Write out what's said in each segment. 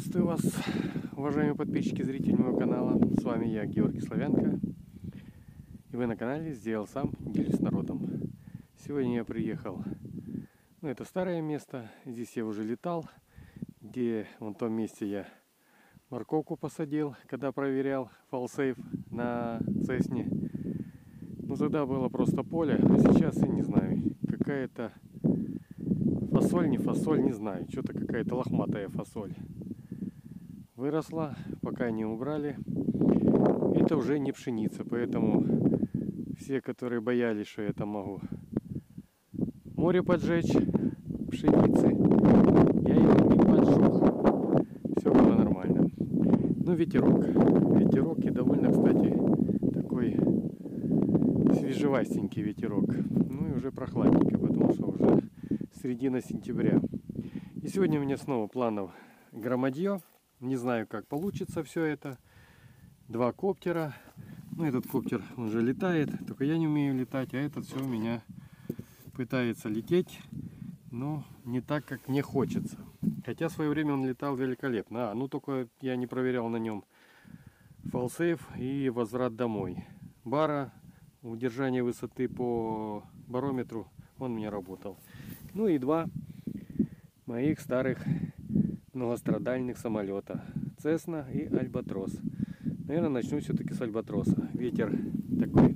Приветствую вас, уважаемые подписчики, зрители моего канала. С вами я, Георгий Славянко. И вы на канале «Сделал сам, делюсь с народом». Сегодня я приехал, это старое место. Здесь я уже летал, где вон в том месте я морковку посадил, когда проверял фалсейф на Цесне. Тогда было просто поле, а сейчас я не знаю, какая-то фасоль, не фасоль, не знаю. Что-то какая-то лохматая фасоль выросла, пока не убрали. Это уже не пшеница, поэтому все, которые боялись, что я там могу море поджечь пшеницы, я его не поджег. Все было нормально. Ветерок. Ветерок и довольно, кстати, такой свежевастенький ветерок. И уже прохладненько, потому что уже середина сентября. И сегодня у меня снова планов громадье. Не знаю, как получится все это. 2 коптера. Этот коптер, он же летает. Только я не умею летать, а этот все у меня пытается лететь. Но не так, как мне хочется. Хотя в свое время он летал великолепно. Только я не проверял на нем фалсейф и возврат домой. Бара, удержание высоты по барометру, он у меня работал. И 2 моих старых многострадальных самолета. Цесна и Альбатрос. Наверное, начну все-таки с Альбатроса. Ветер такой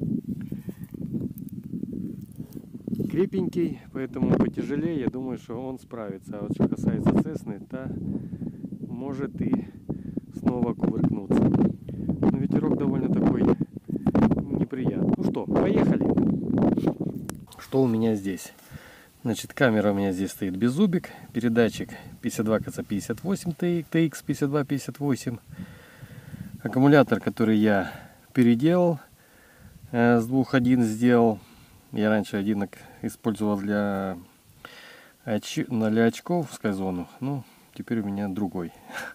крепенький, поэтому потяжелее. Я думаю, что он справится. А вот что касается Цесны, то может и снова кувыркнуться. Но ветерок довольно такой неприятный. Что, поехали. Что у меня здесь? Камера у меня здесь стоит беззубик, передатчик 52КЦ58 TX 5258, аккумулятор, который я переделал, с 2.1 сделал. Я раньше один использовал для очков в Skyzone, теперь у меня другой.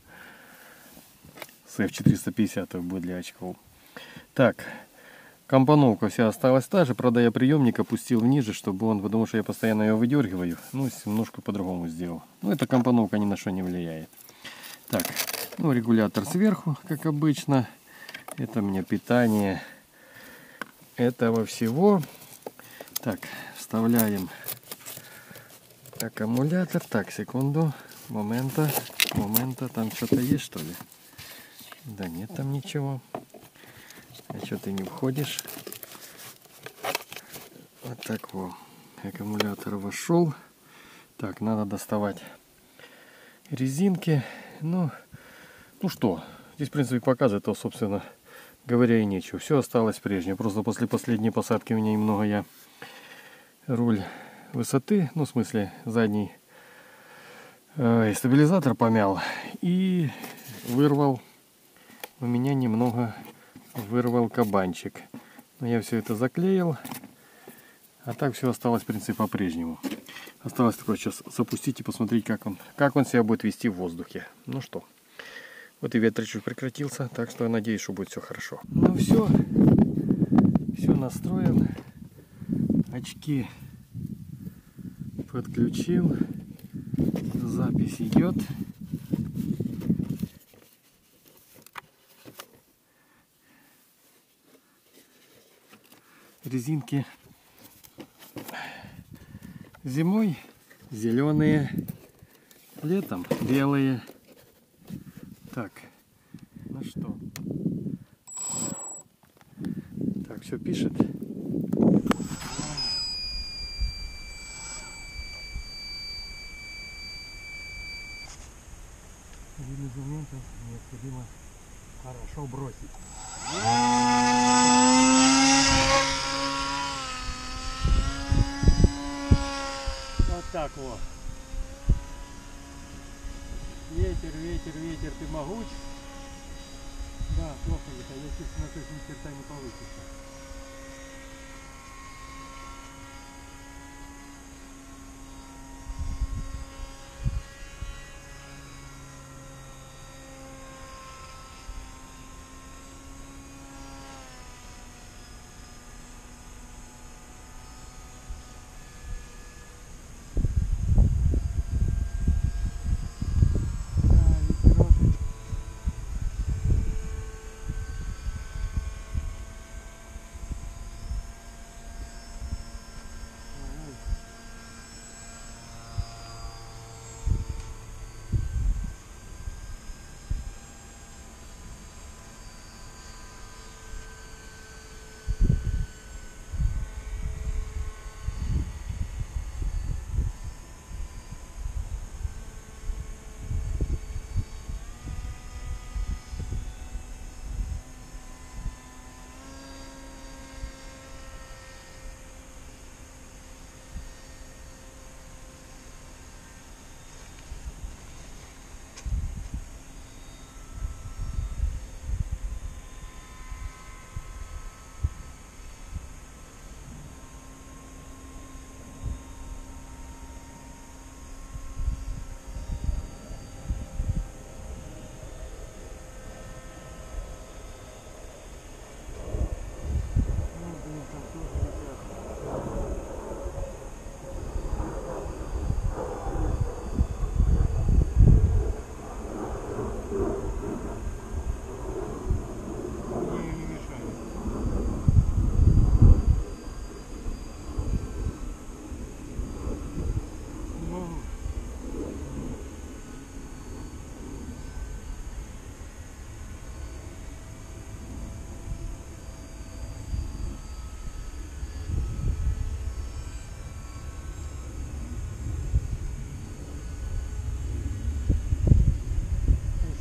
С F450 будет для очков. Так. Компоновка вся осталась та же, правда я приемник опустил ниже, чтобы он, потому что я постоянно его выдергиваю, немножко по-другому сделал. Эта компоновка ни на что не влияет. Так, регулятор сверху, как обычно. Это у меня питание этого всего. Так, вставляем аккумулятор. Так, секунду, момента, там что-то есть, что ли? Да нет там ничего. А что ты не входишь? Вот так вот. Аккумулятор вошел. Так, надо доставать резинки. Что? Здесь, в принципе, показывает, то, собственно говоря, и нечего. Все осталось прежнее. Просто после последней посадки у меня немного я руль высоты, в смысле задний стабилизатор помял. И вырвал у меня немного... Вырвал кабанчик. Но я все это заклеил. А так все осталось, в принципе, по-прежнему. Осталось только сейчас запустить и посмотреть, как он себя будет вести в воздухе. Что. Вот и ветер чуть прекратился. Так что я надеюсь, что будет все хорошо. Все. Все настроен. Очки подключил. Запись идет. Резинки зимой зеленые, летом белые. Так, что? Так, все пишет. Один из моментов необходимо хорошо бросить. Так вот. Ветер, ты могуч. Да, плохо это. Я честно, то есть ни черта не получится.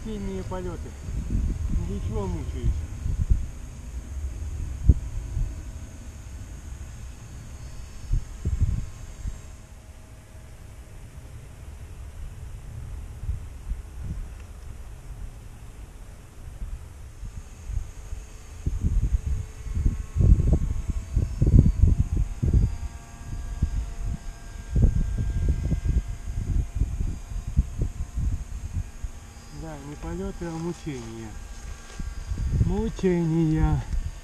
осенние полеты. Для чего мучаюсь? Да, не полеты, а мучения. Мучения.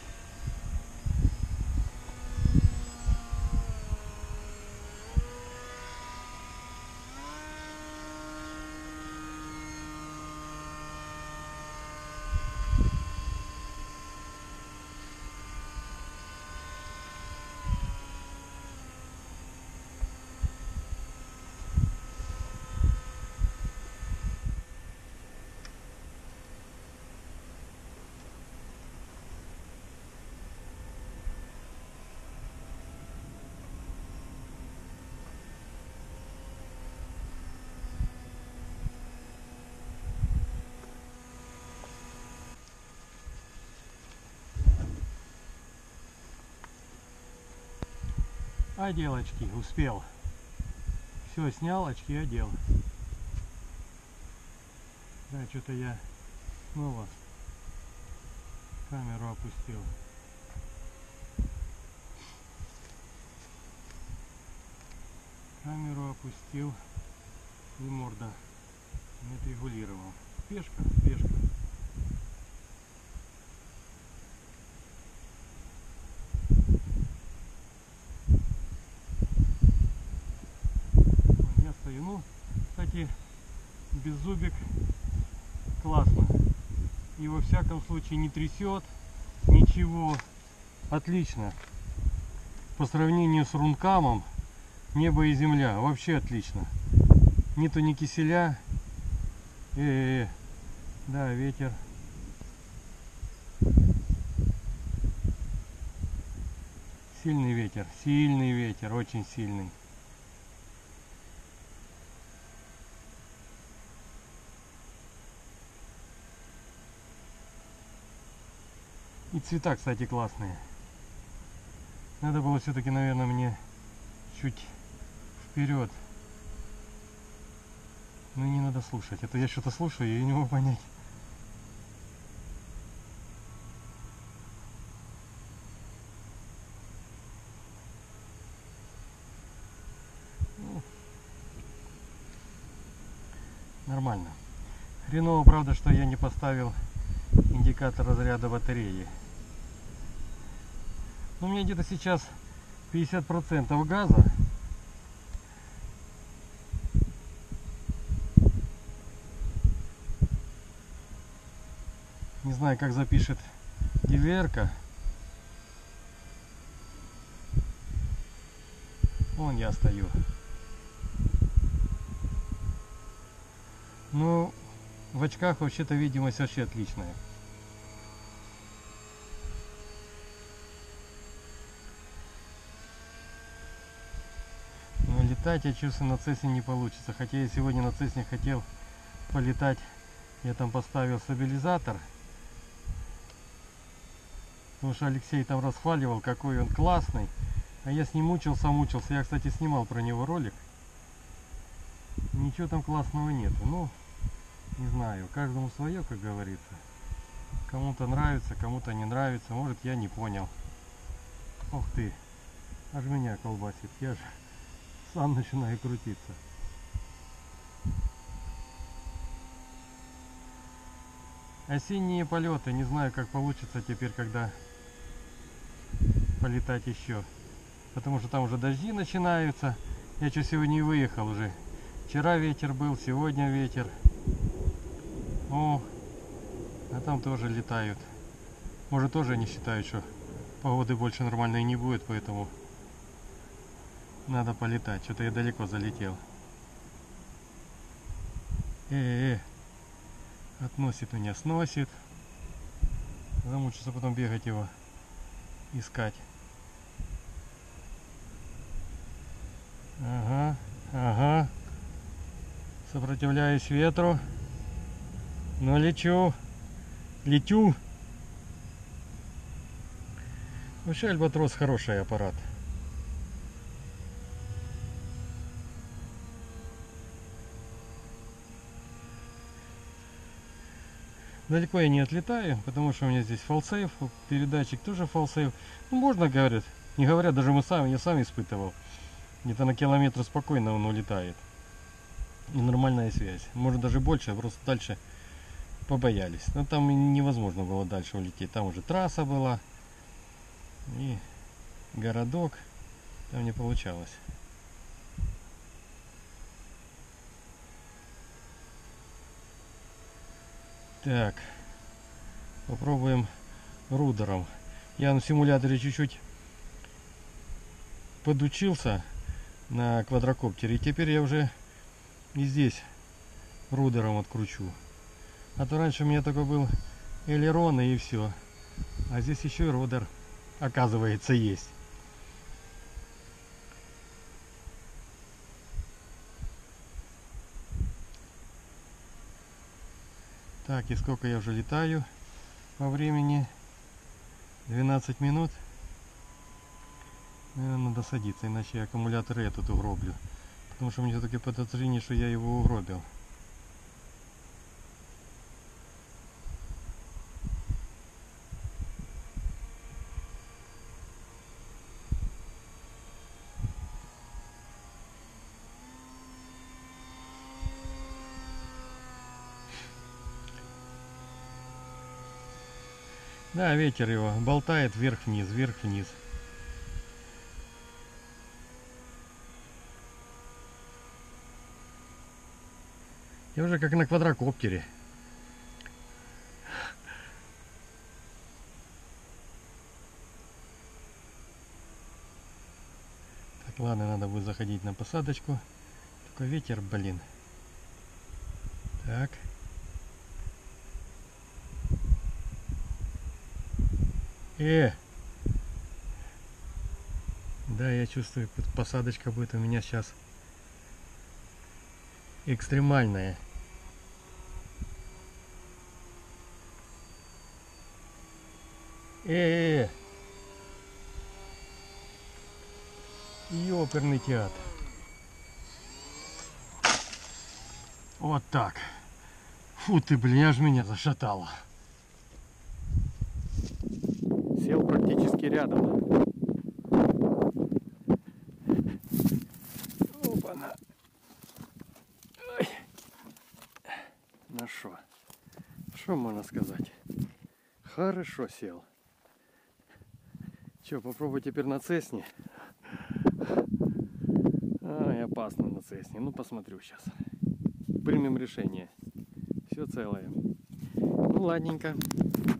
Одел очки, успел. Все, снял, очки одел. Да, что-то я снова камеру опустил. Камеру опустил и морда не отрегулировал. Спешка, спешка. Я стою. Ну, кстати, беззубик классно. И во всяком случае не трясет, ничего. Отлично. По сравнению с рункамом небо и земля. Вообще отлично. Нету ни киселя. Да, ветер. Сильный ветер, очень сильный. И цвета, кстати, классные. Надо было все-таки, наверное, мне чуть вперед. Но не надо слушать. Это я что-то слушаю и не могу понять. Ну, нормально. Хреново, правда, что я не поставил индикатор разряда батареи. У меня где-то сейчас 50% газа. Не знаю, как запишет DVR-ка. Вон я стою. Ну, в очках вообще-то видимость вообще отличная. Но летать, я чувствую, на Цесне не получится. Хотя я сегодня на Цесне хотел полетать. Я там поставил стабилизатор. Потому что Алексей там расхваливал, какой он классный. А я с ним мучился. Я, кстати, снимал про него ролик. Ничего там классного нету. Ну, не знаю. Каждому свое, как говорится. Кому-то нравится, кому-то не нравится. Может, я не понял. Ух ты. Аж меня колбасит. Я же сам начинаю крутиться. Осенние полеты. Не знаю, как получится теперь, когда полетать еще. Потому что там уже дожди начинаются. Я что, сегодня и выехал уже. Вчера ветер был, сегодня ветер. О, а там тоже летают. Может, тоже они считают, что погоды больше нормальной не будет, поэтому надо полетать. Что-то я далеко залетел. Относит меня, сносит. Замучится потом бегать его, искать. Ага, ага. Сопротивляюсь ветру. Ну, лечу. Летю. Вообще Альбатрос хороший аппарат. Далеко я не отлетаю, потому что у меня здесь фалсейв, передатчик тоже фалсейв. Ну, можно, говорят. Не говорят, даже я сам испытывал. Где-то на километр спокойно он улетает. И нормальная связь. Может даже больше, просто дальше побоялись. Но там невозможно было дальше улететь. Там уже трасса была. И городок. Там не получалось. Так. Попробуем рудером. Я на симуляторе чуть-чуть подучился на квадрокоптере. И теперь я уже и здесь рудером откручу. А то раньше у меня только был элерон и все. А здесь еще и рудер, оказывается, есть. Так, и сколько я уже летаю по времени? 12 минут. Наверное, надо садиться, иначе я аккумулятор этот угроблю. Потому что у меня все-таки подозрение, что я его угробил. Да, ветер его болтает вверх-вниз, вверх-вниз. Я уже как на квадрокоптере. Так, ладно, надо будет заходить на посадочку. Такой ветер, блин. Так. Да, я чувствую, посадочка будет у меня сейчас экстремальная. Ёперный театр. Вот так. Фу ты, блин, аж меня зашатало. Сел практически рядом. Опа-на. Ой. Ну что можно сказать? Хорошо сел. Че, попробуй теперь на Цесне. Ай, опасно на Цесне. Ну, посмотрю сейчас. Примем решение. Все целое. Ну, ладненько.